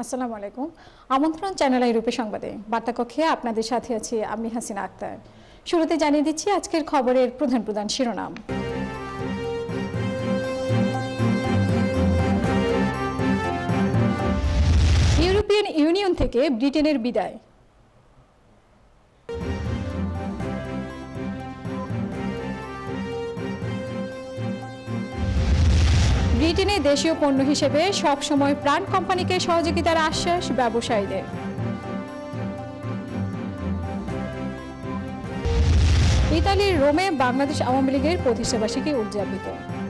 আসসালামু আলাইকুম। আমন্ত্রণ চ্যানেল ইউরোপের সংবাদে বার্তা কক্ষে আপনাদের সাথে আছি আমি হাসিনা আক্তার। শুরুতে জানিয়ে দিচ্ছি আজকের খবরের প্রধান প্রধান শিরোনাম। ইউরোপিয়ান ইউনিয়ন থেকে ব্রিটেনের বিদায়। ব্রিটেনে দেশীয় পণ্য হিসেবে সবসময় প্রাণ কোম্পানিকে সহযোগিতার আশ্বাস ব্যবসায়ীদের। ইতালির রোমে বাংলাদেশ আওয়ামী লীগের প্রতিষ্ঠাবার্ষিকী উদযাপিত।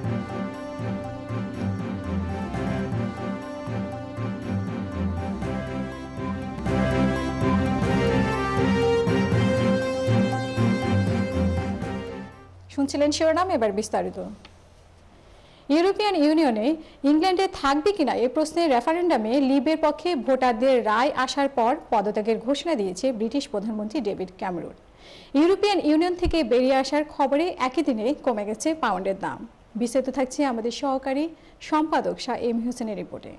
শুনছিলেন শিরোনাম, এবার বিস্তারিত। ইউরোপিয়ান ইউনিয়নে ইংল্যান্ডে থাকবে কিনা এ প্রশ্নে রেফারেন্ডামে লিবের পক্ষে ভোটারদের রায় আসার পর পদত্যাগের ঘোষণা দিয়েছে ব্রিটিশ প্রধানমন্ত্রী ডেভিড ক্যামেরন। ইউরোপিয়ান ইউনিয়ন থেকে বেরিয়ে আসার খবরে একই দিনে কমে গেছে পাউন্ডের দাম। বিস্তারিত থাকছে আমাদের সহকারী সম্পাদক শাহ এম হোসেনের রিপোর্টে।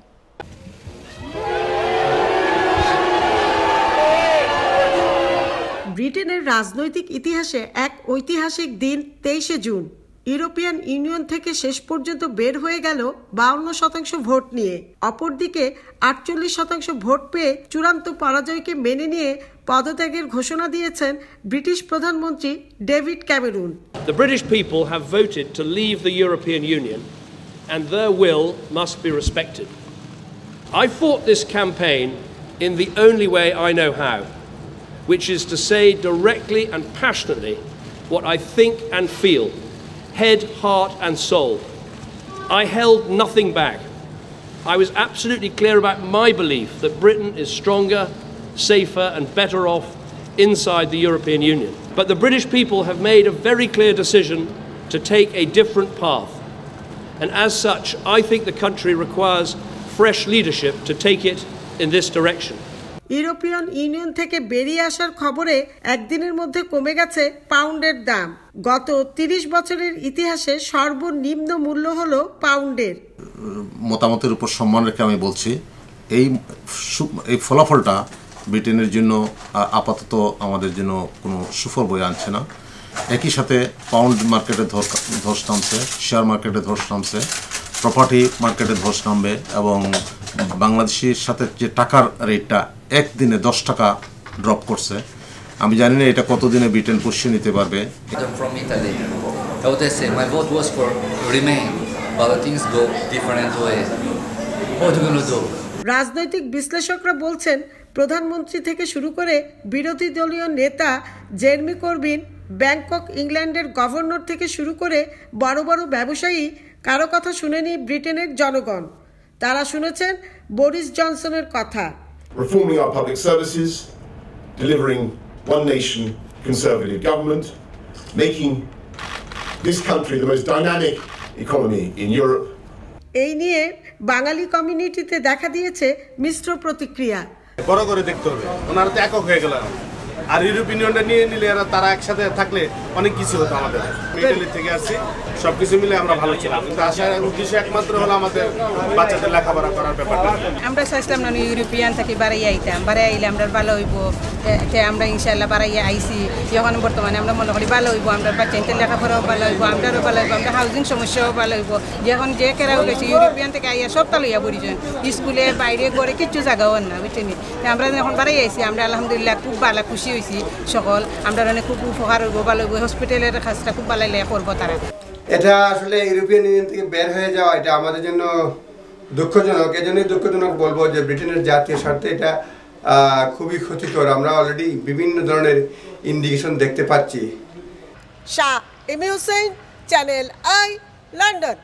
ব্রিটেনের রাজনৈতিক ইতিহাসে এক ঐতিহাসিক দিন 23শে জুন। ইউরোপিয়ান ইউনিয়ন থেকে শেষ পর্যন্ত বের হয়ে গেল 52% ভোট নিয়ে। অপরদিকে 48% ভোট পেয়ে চূড়ান্ত পরাজয়কে মেনে নিয়ে পদত্যাগের ঘোষণা দিয়েছেন ব্রিটিশ প্রধানমন্ত্রী David Cameron. The British people have voted to leave the European Union and their will must be respected. I fought this campaign in the only way I know how, which is to say directly and passionately what I think and feel. Head, heart and soul. I held nothing back. I was absolutely clear about my belief that Britain is stronger, safer and better off inside the European Union. But the British people have made a very clear decision to take a different path. And as such, I think the country requires fresh leadership to take it in this direction. European Union থেকে বেরিয়ে আসার খবরে একদিনের মধ্যে কমে গেছে পাউন্ডের দাম। গত 30 বছরের ইতিহাসে সর্বনিম্ন মূল্য হলো পাউন্ডের। মতামতের উপর সম্মান রেখে আমি বলছি এই ফলাফলটা ব্রিটেনের জন্য আপাতত আমাদের জন্য কোনো সুফল বয়ে আনছে না। একই সাথে পাউন্ড মার্কেটে ধস নামছে, শেয়ার মার্কেটে ধস নামছে, প্রপার্টি মার্কেটে ধস নামবে এবং বাংলাদেশের সাথে যে টাকার রেটটা একদিনে 10 টাকা ড্রপ করছে। আমি জানি না এটা কতদিনে ব্রিটেন পুষিয়ে নিতে পারবে। রাজনৈতিক বিশ্লেষকরা বলছেন প্রধানমন্ত্রী থেকে শুরু করে বিরোধী দলীয় নেতা জেরেমি করবিন, ব্যাংকক ইংল্যান্ডের গভর্নর থেকে শুরু করে বড় বড় ব্যবসায়ী কারো কথা শুনেনি ব্রিটেনের জনগণ। তারা শুনেছেন বরিস জনসনের কথা। Reforming our public services, delivering one nation conservative government, making this country the most dynamic economy in Europe. এই নিয়ে বাঙালি কমিউনিটিতে দেখা দিয়েছে মিশ্র প্রতিক্রিয়া। বড় করে দেখতে হবে, ওনারা তো একক হয়ে গেল। আর ইউরোপিয়ান ইউনিয়নটা নিয়ে নিলে তারা একসাথে থাকলে অনেক কিছু হতো। আমাদের ইতালি থেকে আসছি, সবকিছু মিলে আমরা ভালো ছিলাম, কিন্তু আসার উদ্দেশ্য একমাত্র হলো আমাদের বাচ্চাদের লেখাপড়া করার ব্যাপারটা। আমরা চাইছিলাম না ইউরোপিয়ান থেকে বাড়াইয়া আইতাম, বাড়াই আইলে আমরা ভালো হইব। আমরা ইনশাল্লাহ বাড়াইয়া আইসি, এখন বর্তমানে আমরা মনে করি ভালো হইব, আমরা বাচ্চাদের লেখাপড়াও ভালো হইব, আমরাও ভালো হইব, আমরা হাউজিং সমস্যাও ভালো হইব। যখন যে কেরা হয়েছে ইউরোপিয়ান থেকে আইয়া সবটা লইয়া পড়িছেন, স্কুলে বাইরে করে কিচ্ছু জায়গাও না, বুঝছেন। আমরা যখন বাড়াই আইসি আমরা আলহামদুলিল্লাহ খুব ভালো খুশি হয়েছি সকল। আমরা খুব উপকার হইব, ভালো হইব, হসপিটালের কাজটা খুব ভালো করবো তারা। এটা আসলে ইউরোপিয়ান ইউনিয়ন থেকে বের হয়ে যাওয়া এটা আমাদের জন্য দুঃখজনক। এজন্যই দুঃখজনক বলবো যে ব্রিটেনের জাতীয় স্বার্থে এটা খুবই ক্ষতিকর। আমরা অলরেডি বিভিন্ন ধরনের ইন্ডিকেশন দেখতে পাচ্ছি। Shah M Hossain, channel I, London.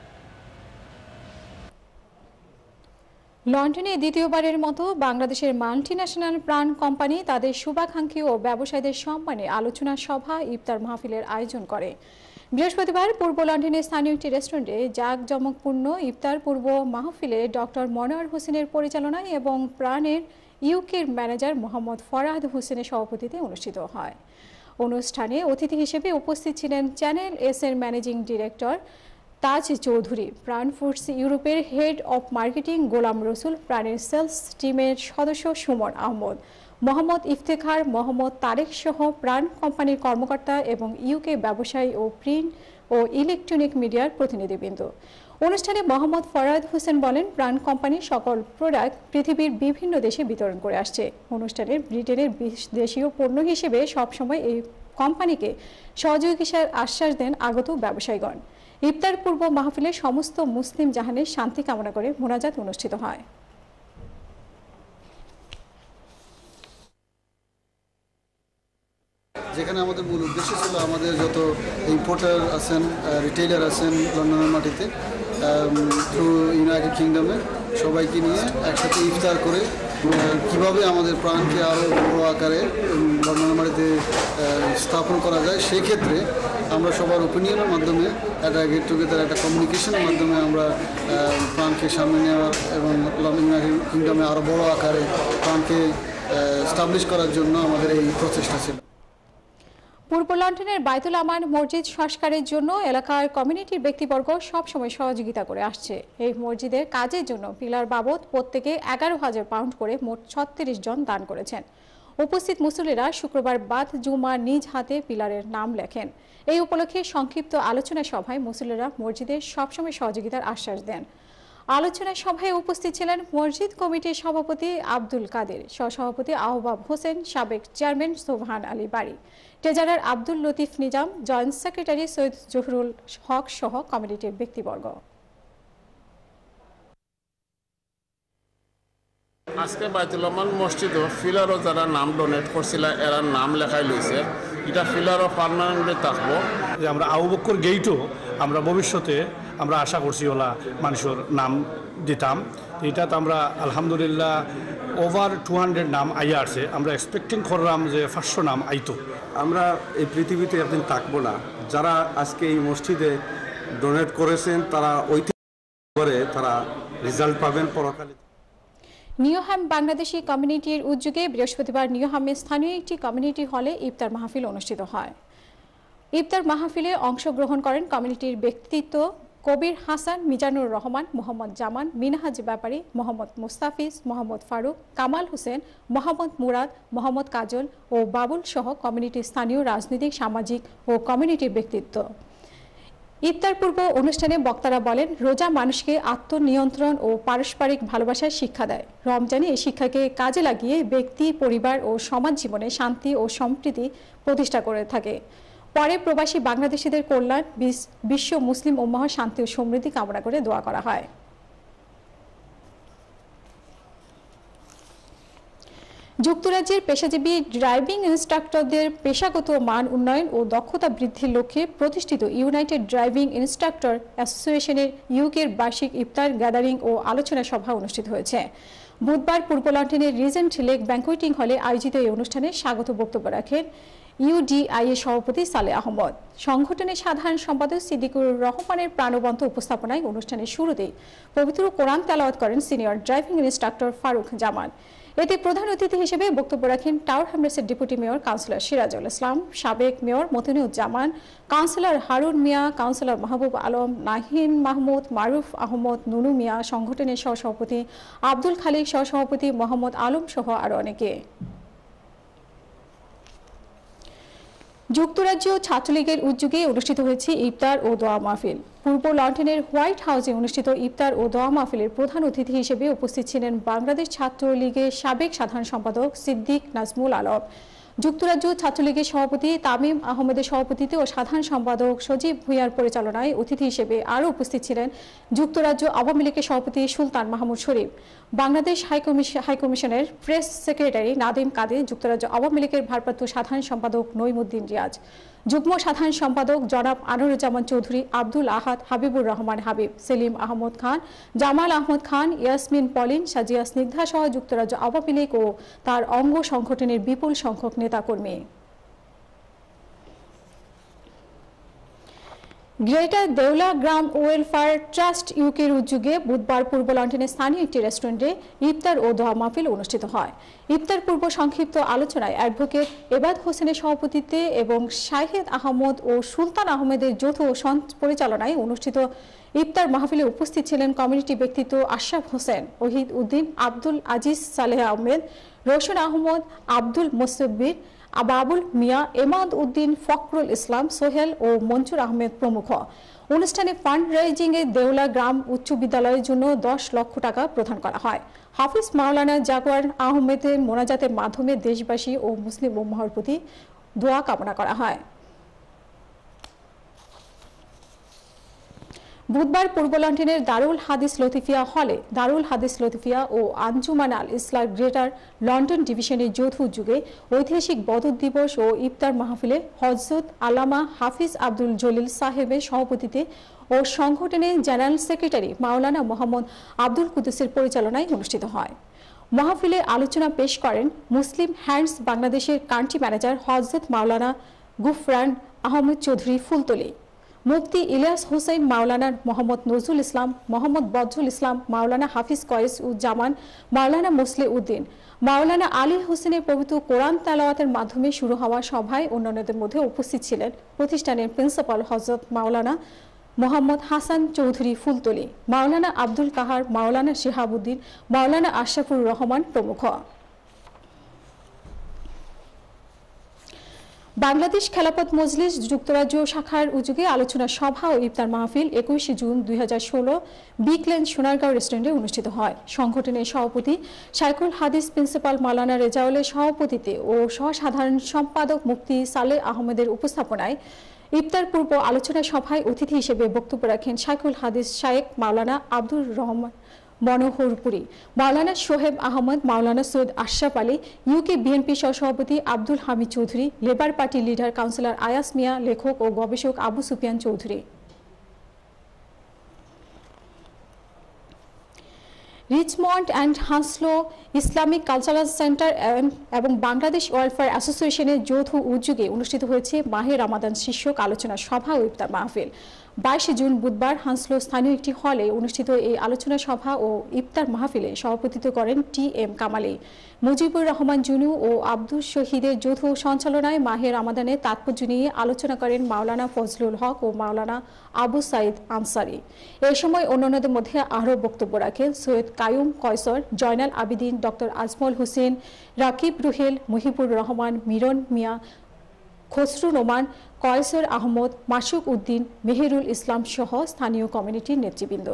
লন্ডনে দ্বিতীয়বারের মতো বাংলাদেশের মাল্টিন্যাশনাল প্রাণ কোম্পানি তাদের শুভাকাঙ্ক্ষী ও ব্যবসায়ীদের সম্মানে আলোচনা সভা ইফতার মাহফিলের আয়োজন করে। বৃহস্পতিবার পূর্ব লন্ডনের স্থানীয় একটি রেস্টুরেন্টে জাঁকজমকপূর্ণ ইফতার পূর্ব মাহফিলে ডক্টর মনোয়ার হোসেনের পরিচালনায় এবং প্রাণের ইউকের ম্যানেজার মোহাম্মদ ফরাদ হোসেনের সভাপতিত্বে অনুষ্ঠিত হয়। অনুষ্ঠানে অতিথি হিসেবে উপস্থিত ছিলেন চ্যানেল এস এর managing director Taj Chowdhury, Pran foods ইউরোপের হেড অব মার্কেটিং গোলাম রসুল, প্রাণের সেলস টিমের সদস্য সুমন আহমদ, মোহাম্মদ ইফতেখার, মোহাম্মদ তারেক সহ প্রাণ কোম্পানির কর্মকর্তা এবং ইউকে ব্যবসায়ী ও প্রিন্ট ও ইলেকট্রনিক মিডিয়ার প্রতিনিধিবৃন্দ। অনুষ্ঠানে মোহাম্মদ ফরাদ হোসেন বলেন, প্রাণ কোম্পানির সকল প্রোডাক্ট পৃথিবীর বিভিন্ন দেশে বিতরণ করে আসছে। অনুষ্ঠানে ব্রিটেনের দেশীয় পণ্য হিসেবে সবসময় এই কোম্পানিকে সহযোগিতার আশ্বাস দেন আগত ব্যবসায়ীগণ। ইফতার পূর্ব মাহফিলে সমস্ত মুসলিম জাহানের শান্তি কামনা করে মোনাজাত অনুষ্ঠিত হয়। যেখানে আমাদের মূল উদ্দেশ্য ছিল আমাদের যত ইম্পোর্টার আছেন, রিটেইলার আছেন লন্ডনের মাটিতে, থ্রু ইউনাইটেড কিংডমে সবাইকে নিয়ে একসাথে ইফতার করে কিভাবে আমাদের প্রাণকে আরও বড় আকারে লন্ডনের মাটিতে স্থাপন করা যায়, সেই ক্ষেত্রে আমরা সবার ওপিনিয়নের মাধ্যমে একটা গেট টুগেদার, একটা কমিউনিকেশনের মাধ্যমে আমরা প্রাণকে সামনে নেওয়ার এবং ইউনাইটেড কিংডমে আরও বড় আকারে প্রাণকে স্টাবলিশ করার জন্য আমাদের এই প্রচেষ্টা ছিল। পূর্ব লন্ডনের বাইতুল আমান মসজিদ সংস্কারের জন্য এলাকার কমিউনিটির ব্যক্তিবর্গ সবসময় সহযোগিতা করে আসছে। এই মসজিদের কাজের জন্য পিলার বাবদ প্রত্যেকে 11,000 পাউন্ড করে মোট 36 জন দান করেছেন। উপস্থিত মুসল্লিরা শুক্রবার বাদ জুমা নিজ হাতে পিলারের নাম লেখেন। এই উপলক্ষে সংক্ষিপ্ত আলোচনা সভায় মুসল্লিরা মসজিদের সবসময় সহযোগিতার আশ্বাস দেন। আলোচনা সভায় উপস্থিত ছিলেন মসজিদ কমিটির সভাপতি আব্দুল কাদের, সহসভাপতি আহবাব হোসেন, সাবেক chairman Sobhan Ali Bari, treasurer Abdul Latif Nizam, joint secretary Syed Zahurul Haque সহ কমিটির ব্যক্তিবর্গ। আজকে বাইতুল আমান মসজিদও ফিলারও যারা নাম ডোনেট করছিল এরা নাম লেখাই লইছে, এটা ফিলারও পার্মানেন্টলি থাকবো। যে আমরা আবু বকর গেইটও আমরা ভবিষ্যতে আমরা আশা করছি ওলা মানুষের নাম দিতাম। এটা তো আমরা আলহামদুলিল্লাহ ওভার 200 নাম আইয়া আছে। আমরা এক্সপেক্টিং করলাম যে 500 নাম আইতো। আমরা এই পৃথিবীতে একদিন থাকবো না, যারা আজকে এই মসজিদে ডোনেট করেছেন তারা ঐতিহ্য তারা রেজাল্ট পাবেন পরকালে। নিউহাম বাংলাদেশি কমিউনিটির উদ্যোগে বৃহস্পতিবার নিউহামে স্থানীয় একটি কমিউনিটি হলে ইফতার মাহফিল অনুষ্ঠিত হয়। ইফতার মাহফিলে অংশগ্রহণ করেন কমিউনিটির ব্যক্তিত্ব কবির হাসান, মিজানুর রহমান, মোহাম্মদ জামান, মিনহাজ ব্যাপারী, মোহাম্মদ মুস্তাফিজ, মোহাম্মদ ফারুক, কামাল হোসেন, মোহাম্মদ মুরাদ, মোহাম্মদ কাজল ও বাবুল সহ কমিউনিটির স্থানীয় রাজনৈতিক, সামাজিক ও কমিউনিটির ব্যক্তিত্ব। ইফতার পূর্ব অনুষ্ঠানে বক্তারা বলেন, রোজা মানুষকে আত্মনিয়ন্ত্রণ ও পারস্পরিক ভালোবাসার শিক্ষা দেয়। রমজানে এই শিক্ষাকে কাজে লাগিয়ে ব্যক্তি, পরিবার ও সমাজ জীবনে শান্তি ও সম্প্রীতি প্রতিষ্ঠা করে থাকে। পরে প্রবাসী বাংলাদেশিদের কল্যাণ, বিশ্ব মুসলিম উম্মাহ শান্তি ও সমৃদ্ধি কামনা করে দোয়া করা হয়। যুক্তরাজ্যের পেশাজীবী ড্রাইভিং ইনস্ট্রাক্টরদের পেশাগত মান উন্নয়ন ও দক্ষতা বৃদ্ধির লক্ষ্যে প্রতিষ্ঠিত ইউনাইটেড ড্রাইভিং ইনস্ট্রাক্টর অ্যাসোসিয়েশনের ইউকের বার্ষিক ইফতার গ্যাদারিং ও আলোচনা সভা অনুষ্ঠিত হয়েছে। বুধবার পূর্ব লন্ডনের রিজেন্ট লেক ব্যাংকুয়েটিং হলে আয়োজিত এই অনুষ্ঠানে স্বাগত বক্তব্য রাখেন ইউডিআই এর সভাপতি সালে আহমদ। সংগঠনের সাধারণ সম্পাদক সিদ্দিকুর রহমানের প্রাণবন্ত উপস্থাপনায় অনুষ্ঠানের শুরুতেই পবিত্র কোরআন তেলাওয়াত করেন senior driving instructor Faruk Zaman. এতে প্রধান অতিথি হিসেবে বক্তব্য রাখেন টাওয়ার হ্যামলেটসের deputy mayor councillor Sirajul Islam, সাবেক mayor Motinuzzaman, councillor Harun Mia, councillor Mahbub Alam, Nahin Mahmud, Maruf Ahmed, Nunu Mia, সংগঠনের সহসভাপতি আব্দুল খালিক, সহসভাপতি মোহাম্মদ আলম সহ আরো অনেকে। যুক্তরাজ্য ছাত্রলীগের উদ্যোগে অনুষ্ঠিত হয়েছে ইফতার ও দোয়া মাহফিল। পূর্ব লন্ডনের হোয়াইট হাউসে অনুষ্ঠিত ইফতার ও দোয়া মাহফিলের প্রধান অতিথি হিসেবে উপস্থিত ছিলেন বাংলাদেশ ছাত্রলীগের সাবেক সাধারণ সম্পাদক সিদ্দিক নাজমুল আলম, যুক্তরাজ্য ছাত্রলীগের সভাপতি তামিম আহমেদের সভাপতিত্বে ও সাধারণ সম্পাদক সজীব ভুঁইয়ার পরিচালনায় অতিথি হিসেবে আরও উপস্থিত ছিলেন যুক্তরাজ্য আওয়ামী লীগের সভাপতি সুলতান মাহমুদ শরীফ, বাংলাদেশ হাইকমিশনের প্রেস সেক্রেটারি নাদিম কাদের, যুক্তরাজ্য আওয়ামী লীগের ভারপ্রাপ্ত সাধারণ সম্পাদক নইমুদ্দিন রিয়াজ, যুগ্ম সাধারণ সম্পাদক জনাব আনুরুজ্জামান চৌধুরী, আব্দুল আহাদ, হাবিবুর রহমান হাবিব, সেলিম আহমদ খান, জামাল আহমদ খান, ইয়াসমিন পলিন, সাজিয়া স্নিগ্ধা সহ যুক্তরাজ্য আওয়ামী লীগ ও তার অঙ্গ সংগঠনের বিপুল সংখ্যক নেতাকর্মী। গ্রেটার দেউলা গ্রাম ওয়েলফেয়ার ট্রাস্ট ইউকের উদ্যোগে বুধবার পূর্ব লন্ডনের স্থানীয় একটি রেস্টুরেন্টে ইফতার ও দোয়া মাহফিল অনুষ্ঠিত হয়। ইফতার পূর্ব সংক্ষিপ্ত আলোচনায় অ্যাডভোকেট এবাদ হোসেনের সভাপতিত্বে এবং শাহেদ আহমদ ও সুলতান আহমেদের যৌথ পরিচালনায় অনুষ্ঠিত ইফতার মাহফিলে উপস্থিত ছিলেন কমিউনিটি ব্যক্তিত্ব আশরাফ হোসেন, ওহিদ উদ্দিন, আব্দুল আজিজ, সালেহ আহমেদ, রোশন আহমদ, আব্দুল মুসব্বির, আবাবুল মিয়া, এমাদ উদ্দিন, ফখরুল ইসলাম, সোহেল ও মনসুর আহমেদ প্রমুখ। অনুষ্ঠানে ফান্ড রেজিং এ দেউলা গ্রাম উচ্চ বিদ্যালয়ের জন্য 10 লক্ষ টাকা প্রদান করা হয়। হাফিজ মাওলানা জাগোয়ার আহমেদের মোনাজাতের মাধ্যমে দেশবাসী ও মুসলিম উম্মাহর প্রতি দোয়া কামনা করা হয়। বুধবার পূর্ব লন্ডনের দারুল হাদিস লতিফিয়া হলে দারুল হাদিস লতিফিয়া ও আঞ্জুমান আল ইসলাম গ্রেটার লন্ডন ডিভিশনের যৌথ উদ্যোগে ঐতিহাসিক বদর দিবস ও ইফতার মাহফিলে হযরত আল্লামা হাফিজ আব্দুল জলিল সাহেবের সভাপতিত্বে ও সংগঠনের জেনারেল সেক্রেটারি মাওলানা মোহাম্মদ আব্দুল কুদ্দুসের পরিচালনায় অনুষ্ঠিত হয়। মাহফিলে আলোচনা পেশ করেন মুসলিম হ্যান্ডস বাংলাদেশের কান্ট্রি ম্যানেজার হযরত মাওলানা গুফরান আহমদ চৌধুরী ফুলতলি, মুফতি ইলিয়াস হোসেন, মাওলানা মোহাম্মদ নজরুল ইসলাম, মোহাম্মদ বদরুল ইসলাম, মাওলানা হাফিজ কয়েস উজ্জামান, মাওলানা মুসলে উদ্দিন, মাওলানা আলী হোসেনের পবিত্র কোরআন তেলাওয়াতের মাধ্যমে শুরু হওয়া সভায় অন্যান্যদের মধ্যে উপস্থিত ছিলেন প্রতিষ্ঠানের প্রিন্সিপাল হযরত মাওলানা মোহাম্মদ হাসান চৌধুরী ফুলতলি, মাওলানা আব্দুল কাহার, মাওলানা শিহাবুদ্দিন, মাওলানা আশরাফুর রহমান প্রমুখ। বাংলাদেশ খেলাফত মজলিস যুক্তরাজ্য শাখার উদ্যোগে আলোচনা সভা ও ইফতার মাহফিল 21 জুন 2016 বিকলেন সোনারগাঁও রেস্টুরেন্টে অনুষ্ঠিত হয়। সংগঠনের সভাপতি শাইখুল হাদিস প্রিন্সিপাল মাওলানা রেজাউলের সভাপতিত্বে ও সহসাধারণ সম্পাদক মুফতি সালেহ আহমেদের উপস্থাপনায় ইফতার পূর্ব আলোচনা সভায় অতিথি হিসেবে বক্তব্য রাখেন শাইখুল হাদিস শায়েখ মাওলানা আব্দুর রহমান মনোহরপুরী, মাওলানা সোহেব আহমদ, মাওলানা সৈয়দ আশরাফ আলী, ইউকে বিএনপি সহসভাপতি Abdul Hamid Chowdhury, Labour Party leader councillor Ayas Mia, লেখক ও গবেষক Abu Sufian Chowdhury. Richmond and Hounslow Islamic Cultural Centre এবং বাংলাদেশ ওয়েলফেয়ার অ্যাসোসিয়েশনের যৌথ উদ্যোগে অনুষ্ঠিত হয়েছে মাহে রমাদান শীর্ষক আলোচনা সভা ও ইফতার মাহফিল। 22 জুন বুধবার হান্সলো স্থানীয় একটি হলে অনুষ্ঠিত এই আলোচনা সভা ও ইফতার মাহফিলে সভাপতিত্ব করেন টি.এম. কামালি, মুজিবুর রহমান জুনু ও আব্দুল শহীদের যৌথ সঞ্চালনায় মাহে রমাদানের তাৎপর্য নিয়ে আলোচনা করেন মাওলানা ফজলুল হক ও মাওলানা আবু সাইদ আনসারি। এই সময় অন্যান্যদের মধ্যে আরও বক্তব্য রাখেন সৈয়দ কায়ুম কয়সর, জয়নাল আবিদিন, ডক্টর আজমল হোসেন, রাকিব রুহেল, মুহিবুর রহমান, মিরন মিয়া, খসরু নোমান, কয়সর আহমদ, মাসুক উদ্দিন, মেহেরুল ইসলাম সহ স্থানীয় কমিউনিটির নেতৃবৃন্দ।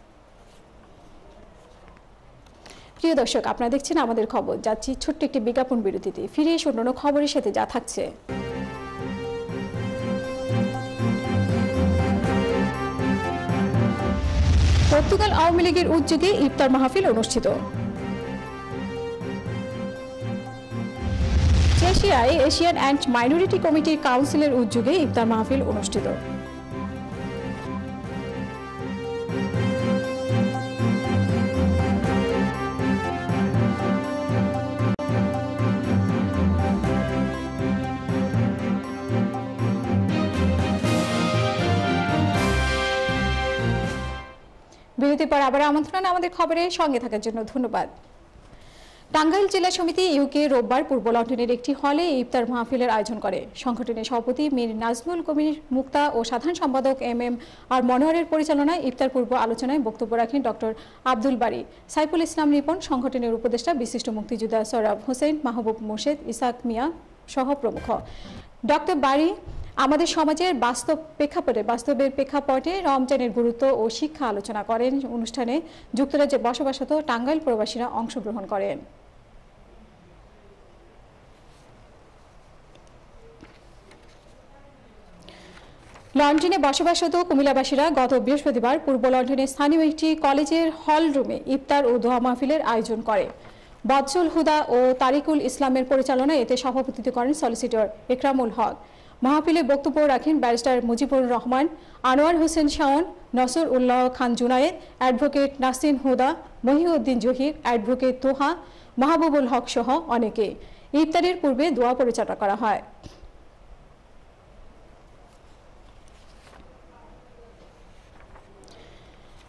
প্রিয় দর্শক, আপনারা দেখছেন আমাদের খবর। যাচ্ছি ছোট্ট একটি বিজ্ঞাপন বিরতিতে, ফিরে এসে অন্যান্য খবরের সাথে যা থাকছে। পর্তুগাল আওয়ামী লীগের উদ্যোগে ইফতার মাহফিল অনুষ্ঠিত। এশিয়ায় এশিয়ান অ্যান্ড মাইনরিটি কমিটির কাউন্সিলের উদ্যোগে ইফতার মাহফিল অনুষ্ঠিত। বিরতির পর আবার আমন্ত্রণ আমাদের খবরের সঙ্গে থাকার জন্য ধন্যবাদ। টাঙ্গাইল জেলা সমিতি ইউকে রোববার পূর্ব লন্ডনের একটি হলে ইফতার মাহফিলের আয়োজন করে। সংগঠনের সভাপতি মীর নাজমুল কবির মুক্তা ও সাধারণ সম্পাদক আর মনোহরের পরিচালনায় ইফতার পূর্ব আলোচনায় বক্তব্য রাখেন ডক্টর আব্দুল বারী, সাইফুল ইসলাম রিপন, সংগঠনের উপদেষ্টা বিশিষ্ট মুক্তিযোদ্ধা সরাব হোসেন, মাহবুব মোর্শেদ, ইসাক মিয়া সহ প্রমুখ। ডক্টর বারী আমাদের সমাজের বাস্তবের প্রেক্ষাপটে রমজানের গুরুত্ব ও শিক্ষা আলোচনা করেন। অনুষ্ঠানে যুক্তরাজ্যে বসবাসরত টাঙ্গাইল প্রবাসীরা অংশগ্রহণ করেন। লন্ডনে বসবাসরত কুমিল্লাবাসীরা গত বৃহস্পতিবার পূর্ব লন্ডনের স্থানীয় একটি কলেজের হল রুমে ইফতার ও দোয়া মাহফিলের আয়োজন করে। বদসুল হুদা ও তারিকুল ইসলামের পরিচালনায় এতে সভাপতিত্ব করেন সলিসিটর একরামুল হক। মাহফিলে বক্তব্য রাখেন barrister Mujibur Rahman, Anwar Hossain Shaon, Nasr Ullah Khan Junaid, advocate Nasin Huda, Mohiuddin Zahir, advocate Toha, Mahbubul Haque সহ অনেকে। ইফতারের পূর্বে দোয়া পরিচালনা করা হয়।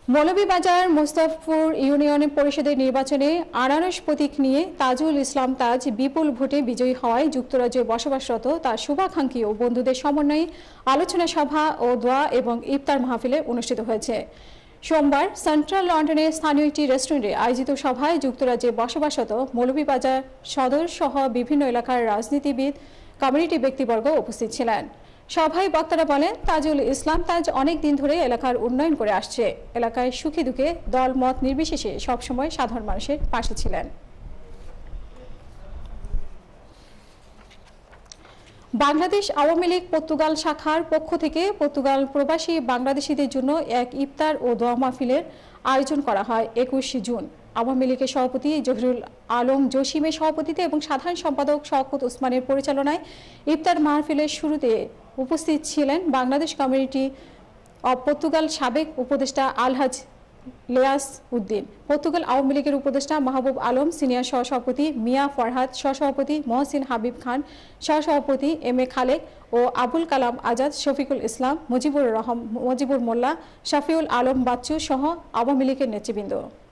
মৌলভীবাজার মুস্তাফপুর ইউনিয়ন পরিষদের নির্বাচনে আনারস প্রতীক নিয়ে তাজুল ইসলাম তাজ বিপুল ভোটে বিজয়ী হওয়ায় যুক্তরাজ্যে বসবাসরত তার শুভাকাঙ্ক্ষী ও বন্ধুদের সমন্বয়ে আলোচনা সভা ও দোয়া এবং ইফতার মাহফিলে অনুষ্ঠিত হয়েছে। সোমবার সেন্ট্রাল লন্ডনের স্থানীয় একটি রেস্টুরেন্টে আয়োজিত সভায় যুক্তরাজ্যে বসবাসরত মৌলভীবাজার সদর সহ বিভিন্ন এলাকার রাজনীতিবিদ, কমিউনিটি ব্যক্তিবর্গ উপস্থিত ছিলেন। সভায় বক্তারা বলেন, তাজুল ইসলাম তাজ অনেক দিন ধরে এলাকার উন্নয়ন করে আসছে। এলাকায় সুখে দুঃখে দল মত নির্বিশেষে সবসময় সাধারণ মানুষের পাশে ছিলেন। বাংলাদেশ আওয়ামী লীগ পর্তুগাল শাখার পক্ষ থেকে পর্তুগাল প্রবাসী বাংলাদেশিদের জন্য এক ইফতার ও দোয়া মাহফিলের আয়োজন করা হয় 21 জুন। আওয়ামী লীগের সভাপতি জহিরুল আলম জসিমের সভাপতিত্বে এবং সাধারণ সম্পাদক শওকত ওসমানের পরিচালনায় ইফতার মাহফিলের শুরুতে উপস্থিত ছিলেন বাংলাদেশ কমিউনিটি অব পর্তুগাল সাবেক উপদেষ্টা আলহাজ লিয়াস উদ্দিন, পর্তুগাল আওয়ামী লীগের উপদেষ্টা মাহবুব আলম, সিনিয়র সহসভাপতি মিয়া ফরহাদ, সহসভাপতি মহসিন হাবিব খান, সহসভাপতি এম এ খালেক ও আবুল কালাম আজাদ, শফিকুল ইসলাম, মুজিবুর মোল্লা, শাফিউল আলম বাচ্চু সহ আওয়ামী লীগের নেতৃবৃন্দ।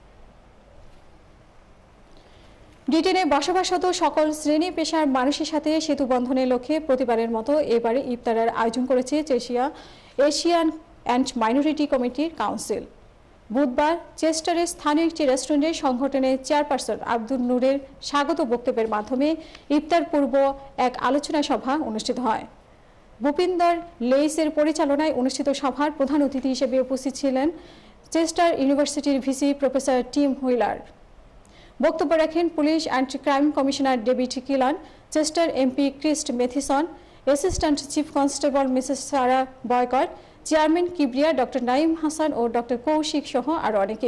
ব্রিটেনে বসবাসরত সকল শ্রেণী পেশার মানুষের সাথে সেতু বন্ধনের লক্ষ্যে প্রতিবারের মতো এবারে ইফতারের আয়োজন করেছে এশিয়ান অ্যান্ড মাইনরিটি কমিটির কাউন্সিল। বুধবার চেস্টারের স্থানীয় একটি রেস্টুরেন্টে সংগঠনের চেয়ারপারসন আব্দুল নূরের স্বাগত বক্তব্যের মাধ্যমে ইফতার পূর্ব এক আলোচনা সভা অনুষ্ঠিত হয়। ভূপিন্দর লেইসের পরিচালনায় অনুষ্ঠিত সভার প্রধান অতিথি হিসেবে উপস্থিত ছিলেন চেস্টার ইউনিভার্সিটির ভিসি প্রফেসর টিম হুইলার। বক্তব্য রাখেন police and crime commissioner David Killan, Chester MP Chris Matheson, assistant chief constable Mrs Sarah Boycott, chairman Kibria doctor Naim Hasan ও ডক্টর কৌশিক সহ আরো অনেকে।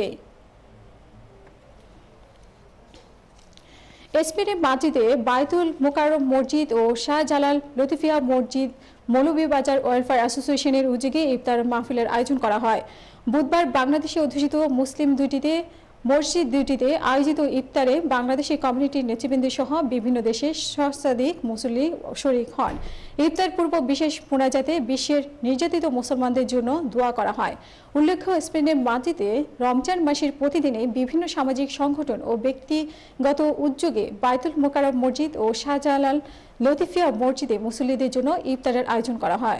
এসপিনে মাজিদে বায়তুল মোকাররম মসজিদ ও শাহজালাল লতিফিয়া মসজিদ মৌলভীবাজার ওয়েলফেয়ার অ্যাসোসিয়েশনের উদ্যোগে ইফতার মাহফিলের আয়োজন করা হয়। বুধবার বাংলাদেশে অধ্যুষিত মসজিদ দুইটিতে আয়োজিত ইফতারে বাংলাদেশি কমিউনিটির নেতৃবৃন্দ সহ বিভিন্ন দেশের সহস্রাধিক মুসল্লি শরীক হন। ইফতার পূর্ব বিশেষ মোনাজাতে বিশ্বের নির্যাতিত মুসলমানদের জন্য দোয়া করা হয়। উল্লেখ্য, স্পেনের মাদ্রিদে রমজান মাসের প্রতিদিনে বিভিন্ন সামাজিক সংগঠন ও ব্যক্তিগত উদ্যোগে বায়তুল মোকাররম মসজিদ ও শাহজালাল লতিফিয়া মসজিদে মুসল্লিদের জন্য ইফতারের আয়োজন করা হয়।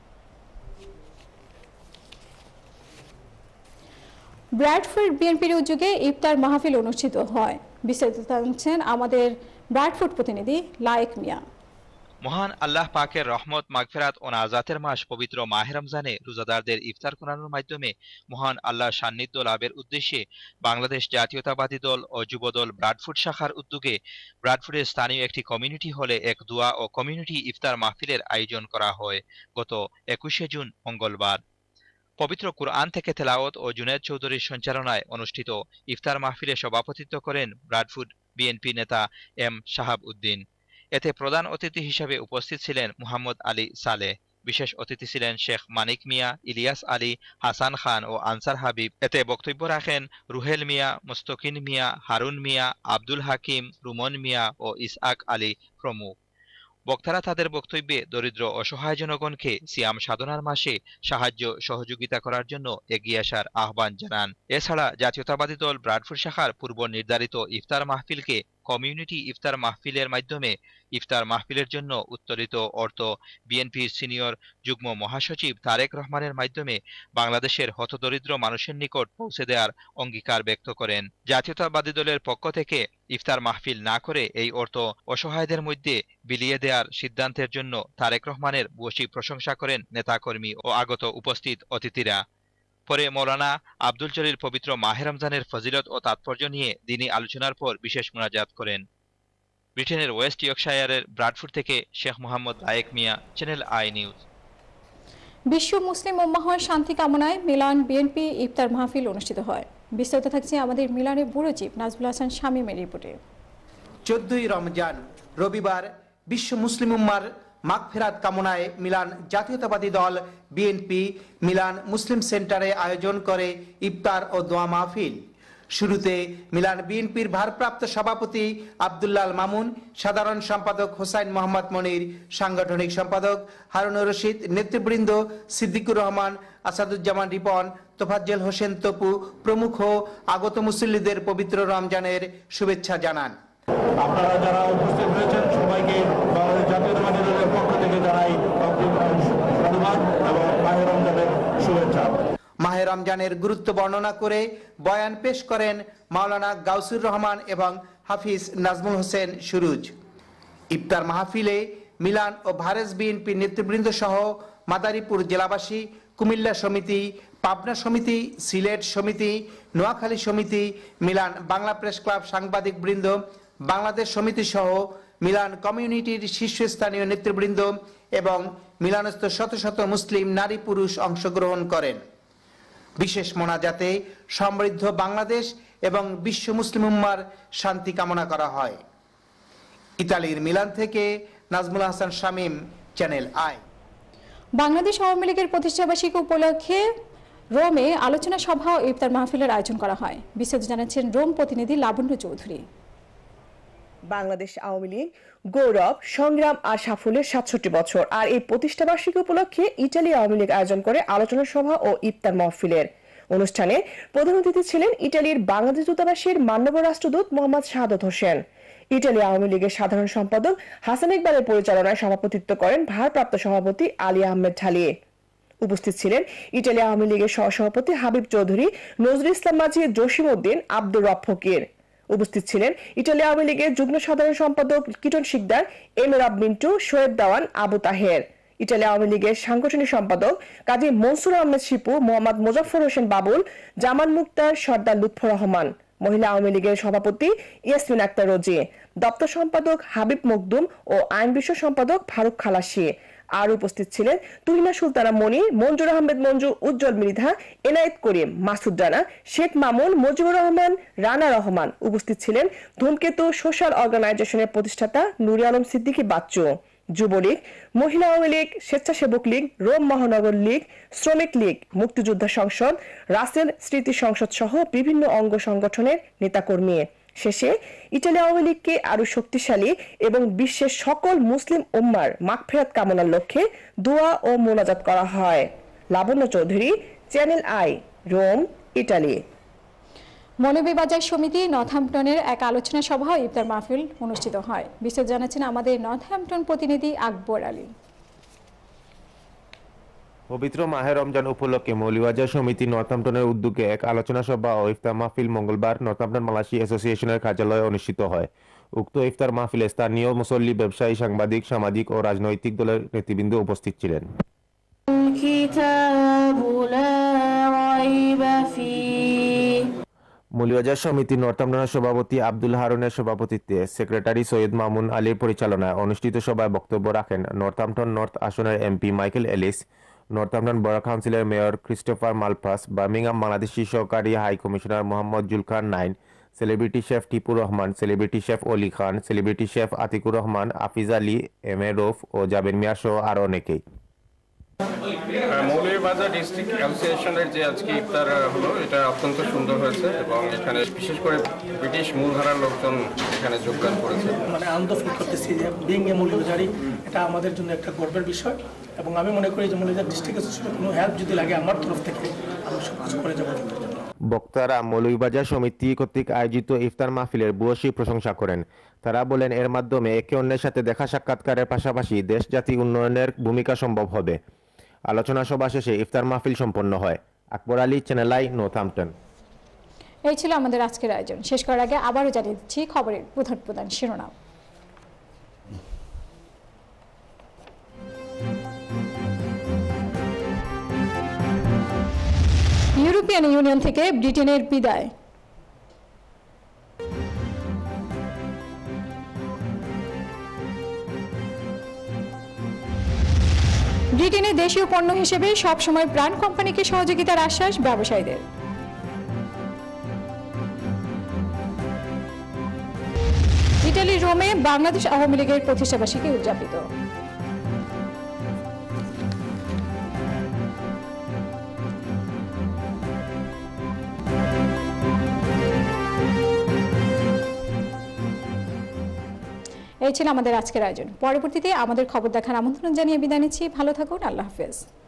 ব্র্যাডফোর্ড বিএনপির উদ্যোগে ইফতার মাহফিল অনুষ্ঠিত হয়। বিস্তারিত জানাচ্ছেন আমাদের ব্র্যাডফোর্ড প্রতিনিধি লায়েক মিয়া। মহান আল্লাহ পাকের রহমত, মাগফিরাত ও নাজাতের মাস পবিত্র মাহে রমজানে রোজাদারদের ইফতার করানোর মাধ্যমে মহান আল্লাহর সান্নিধ্য লাভের উদ্দেশ্যে বাংলাদেশ জাতীয়তাবাদী দল ও যুবদল ব্র্যাডফোর্ড শাখার উদ্যোগে ব্র্যাডফোর্ডের স্থানীয় একটি কমিউনিটি হলে এক দোয়া ও কমিউনিটি ইফতার মাহফিলের আয়োজন করা হয় গত 21 জুন মঙ্গলবার। পবিত্র কুরআন থেকে তেলাওয়াত ও জুনেদ চৌধুরীর সঞ্চালনায় অনুষ্ঠিত ইফতার মাহফিলে সভাপতিত্ব করেন ব্র্যাডফোর্ড বিএনপি নেতা এম শাহাব উদ্দিন। এতে প্রধান অতিথি হিসেবে উপস্থিত ছিলেন মুহাম্মদ আলী সালেহ। বিশেষ অতিথি ছিলেন শেখ মানিক মিয়া, ইলিয়াস আলী, হাসান খান ও আনসার হাবিব। এতে বক্তব্য রাখেন রুহেল মিয়া, মুস্তকিন মিয়া, হারুন মিয়া, আব্দুল হাকিম, রুমন মিয়া ও ইসহাক আলী প্রমুখ। বক্তারা তাদের বক্তব্যে দরিদ্র অসহায় জনগণকে সিয়াম সাধনার মাসে সাহায্য সহযোগিতা করার জন্য এগিয়ে আসার আহ্বান জানান। এছাড়া জাতীয়তাবাদী দল ব্র্যাডফোর্ড শাখার পূর্ব নির্ধারিত ইফতার মাহফিলকে কমিউনিটি ইফতার মাহফিলের মাধ্যমে ইফতার মাহফিলের জন্য উত্তোলিত অর্থ বিএনপির সিনিয়র যুগ্ম মহাসচিব তারেক রহমানের মাধ্যমে বাংলাদেশের হতদরিদ্র মানুষের নিকট পৌঁছে দেওয়ার অঙ্গীকার ব্যক্ত করেন। জাতীয়তাবাদী দলের পক্ষ থেকে ইফতার মাহফিল না করে এই অর্থ অসহায়দের মধ্যে বিলিয়ে দেওয়ার সিদ্ধান্তের জন্য তারেক রহমানের ভূয়সী প্রশংসা করেন নেতাকর্মী ও আগত উপস্থিত অতিথিরা। পরে মৌলানা আব্দুল জলিল পবিত্র মাহে রমজানের ফজিলত ও তাৎপর্য নিয়ে দিনী আলোচনার পর বিশেষ মোনাজাত করেন। ব্রিটেনের ওয়েস্ট ইয়র্কশায়ারের ব্র্যাডফোর্ড থেকে Sheikh Mohammad Layek Mia, channel I news. বিশ্ব মুসলিম উম্মাহর শান্তি কামনায় মিলান বিএনপি ইফতার মাহফিল অনুষ্ঠিত হয়। বিস্তারিত থাকছে আমাদের মিলানের ব্যুরো চিফ নাজবুল হাসান শামীমের রিপোর্টে। 14 রমজান রবিবার বিশ্ব মুসলিম উম্মার মাগফিরাত কামনায় মিলান জাতীয়তাবাদী দল বিএনপি মিলান মুসলিম সেন্টারে আয়োজন করে ইফতার ও দোয়া মাহফিল। শুরুতে মিলান বিএনপির ভারপ্রাপ্ত সভাপতি আব্দুল্লাহ আল মামুন, সাধারণ সম্পাদক হোসাইন মোহাম্মদ মনির, সাংগঠনিক সম্পাদক হারুনুর রশিদ, নেতৃবৃন্দ সিদ্দিকুর রহমান, আসাদুজ্জামান রিপন, তোফাজ্জল হোসেন তপু প্রমুখ আগত মুসল্লিদের পবিত্র রমজানের শুভেচ্ছা জানান। আপনারা যারা উপস্থিত হয়েছেন সবাইকে বাংলাদেশ জাতীয়তাবাদী দলের পক্ষ থেকে জানাই ধন্যবাদ এবং মাহে রমজানের শুভেচ্ছা। মাহে রমজানের গুরুত্ব বর্ণনা করে বয়ান পেশ করেন মাওলানা গাউসুর রহমান এবং হাফিজ নাজমুল হোসেন সুরুজ। ইফতার মাহফিলে মিলান ও ভারেজ বিএনপির নেতৃবৃন্দ সহ মাদারীপুর জেলাবাসী, কুমিল্লা সমিতি, পাবনা সমিতি, সিলেট সমিতি, নোয়াখালী সমিতি, মিলান বাংলা প্রেস ক্লাব সাংবাদিক বৃন্দ, বাংলাদেশ সমিতি সহ মিলান কমিউনিটির শীর্ষস্থানীয় নেতৃবৃন্দ এবং মিলানস্থ শত শত মুসলিম নারী পুরুষ অংশগ্রহণ করেন। বিশেষ মোনাজাতে সমৃদ্ধ বাংলাদেশ এবং বিশ্ব মুসলিম উম্মার শান্তি কামনা করা হয়। ইতালির মিলান থেকে নাজমুল হাসান শামীম, চ্যানেল আই। বাংলাদেশ আওয়ামী লীগের প্রতিষ্ঠাবার্ষিকী উপলক্ষে রোমে আলোচনা সভা ও ইফতার মাহফিলের আয়োজন করা হয়। বিস্তারিত জানাচ্ছেন রোম প্রতিনিধি লাবণ্য চৌধুরী। বাংলাদেশ আওয়ামী লীগ গৌরব, সংগ্রাম আর সাফল্যের ৬৭ বছর, আর এই প্রতিষ্ঠাবার্ষিকী উপলক্ষে ইটালি আওয়ামী লীগ আয়োজন করে আলোচনা সভা ও ইফতার মাহফিলের। অনুষ্ঠানে প্রধান অতিথি ছিলেন ইটালির বাংলাদেশ দূতাবাসের মাননীয় রাষ্ট্রদূত মোহাম্মদ শাহাদত হোসেন। ইটালি আওয়ামী লীগের সাধারণ সম্পাদক হাসান ইকবালের পরিচালনায় সভাপতিত্ব করেন ভারপ্রাপ্ত সভাপতি আলী আহমেদ ঢালিয়ে। উপস্থিত ছিলেন ইটালি আওয়ামী লীগের সহসভাপতি হাবিব চৌধুরী, নজরুল ইসলাম মাঝি, জসিম উদ্দিন, আব্দুর রব ফকির। উপস্থিত ছিলেন ইটালি আওয়ামী লীগের যুগ্ম সাধারণ সম্পাদক কিটন শিকদার, এম এ রব মিন্টু, শোয়েব দাওয়ান, আবু তাহের। ইটালি আওয়ামী লীগের সাংগঠনিক সম্পাদক কাজী মনসুর আহমেদ শিপু, মোহাম্মদ মোজাফফর হোসেন বাবুল, জামান মুক্তার, সর্দার লুৎফর রহমান। মহিলা আওয়ামী লীগের সভাপতি ইয়াসমিন আক্তার রোজি, দপ্তর সম্পাদক হাবিব মকদুম ও আইন বিষয় সম্পাদক ফারুক খালাসি। আর উপস্থিত ছিলেন তুহিনা সুলতানা মনি, মঞ্জুর আহমেদ মঞ্জু, উজ্জ্বল মৃধা, এনায়েত করিম, মাসুদ রানা, শেখ মামুন, মুজিবুর রহমান, রানা রহমান। উপস্থিত ছিলেন ধূমকেতু সোশ্যাল অর্গানাইজেশনের প্রতিষ্ঠাতা নুরি আলম সিদ্দিকী বাচ্চু। যুবলীগ, মহিলা আওয়ামী লীগ, স্বেচ্ছাসেবক লীগ, রোম মহানগর লীগ, শ্রমিক লীগ, মুক্তিযোদ্ধা সংসদ, রাসেল স্মৃতি সংসদ সহ বিভিন্ন অঙ্গ সংগঠনের নেতাকর্মী। শেষে ইটালি আওয়ামী লীগকে আরো শক্তিশালী এবং বিশ্বের সকল মুসলিম উম্মার মাগফিরাত কামনার লক্ষ্যে দোয়া ও মোনাজাত করা হয়। Labonno Chowdhury, channel I, Rome, Italy. Moulvibazar সমিতি নর্থহ্যাম্পটনের এক আলোচনা সভা ও ইফতার মাহফিল অনুষ্ঠিত হয়। বিস্তারিত জানাচ্ছেন আমাদের নর্থহ্যাম্পটন প্রতিনিধি আকবর আলী। পবিত্র মাহে রমজান উপলক্ষে মৌলভীবাজার সমিতি নর্থহ্যাম্পটনের উদ্যোগে এক আলোচনা সভা ও ইফতার মাহফিল মঙ্গলবার নর্থহ্যাম্পটন মালয়েশিয়া অ্যাসোসিয়েশনের কার্যালয়ে অনুষ্ঠিত হয়। উক্ত ইফতার মাহফিলে স্থানীয় মুসল্লি, ব্যবসায়ী, সাংবাদিক, সামাজিক ও রাজনৈতিক দলের নেতৃবৃন্দ উপস্থিত ছিলেন। মৌলভীবাজার সমিতি নর্থহ্যাম্পটনের সভাপতি আব্দুল হারুনের সভাপতিত্বে সেক্রেটারি সৈয়দ মামুন আলীর পরিচালনায় অনুষ্ঠিত সভায় বক্তব্য রাখেন নর্থহ্যাম্পটন নর্থ আসনের MP Michael Ellis, Northampton borough কাউন্সিলের mayor Christopher Malpas, Birmingham Bangladeshi সহকারী high commissioner Mohammad Zulkar Nain, celebrity chef Tipur Rahman, celebrity chef Oli Khan, celebrity chef Atiqur Rahman, Afiz Ali, M A Rouf ও জাবের মিয়া সহ আরও অনেকেই। মৌলভীবাজার ডিস্ট্রিক্ট অ্যাসোসিয়েশনের যে আজকে ইফতার হলো, এটা অত্যন্ত সুন্দর হয়েছে এবং এখানে বিশেষ করে ব্রিটিশ মূলধারার লোকজন এখানে যোগদান করেছে। মানে আনন্দ ফিল করতেছি যে বিং এ মৌলভীবাজারি, এটা আমাদের জন্য একটা গর্বের বিষয় এবং আমি মনে করি যে মৌলভীবাজার ডিস্ট্রিক্ট অ্যাসোসিয়েশনের কোনো হেল্প যদি লাগে আমার তরফ থেকে আমি সব কিছু করে যাবো। বক্তারা মৌলভীবাজার সমিতি কর্তৃক আয়োজিত ইফতার মাহফিলের ভূয়সী প্রশংসা করেন। তারা বলেন এর মাধ্যমে একে অন্যের সাথে দেখা সাক্ষাৎকারের পাশাপাশি দেশ জাতি উন্নয়নের ভূমিকা সম্ভব হবে। আলোচনা সভা শেষে ইফতার মাহফিল সম্পন্ন হয়। Akbar Ali, channel I, Northampton. এই ছিল আমাদের আজকের আয়োজন। শেষ করার আগে আবারও জানিয়ে দিচ্ছি খবরের প্রধান শিরোনাম। ইউরোপিয়ান ইউনিয়ন থেকে ব্রিটেনের বিদায়। ব্রিটেনের দেশীয় পণ্য হিসেবে সবসময় প্রাণ কোম্পানিকে সহযোগিতার আশ্বাস ব্যবসায়ীদের। ইটালির রোমে বাংলাদেশ আওয়ামী লীগের প্রতিষ্ঠাবার্ষিকী উদযাপিত। এই ছিল আমাদের আজকের আয়োজন। পরবর্তীতে আমাদের খবর দেখার আমন্ত্রণ জানিয়ে বিদায় নিচ্ছি। ভালো থাকুন। আল্লাহ হাফেজ।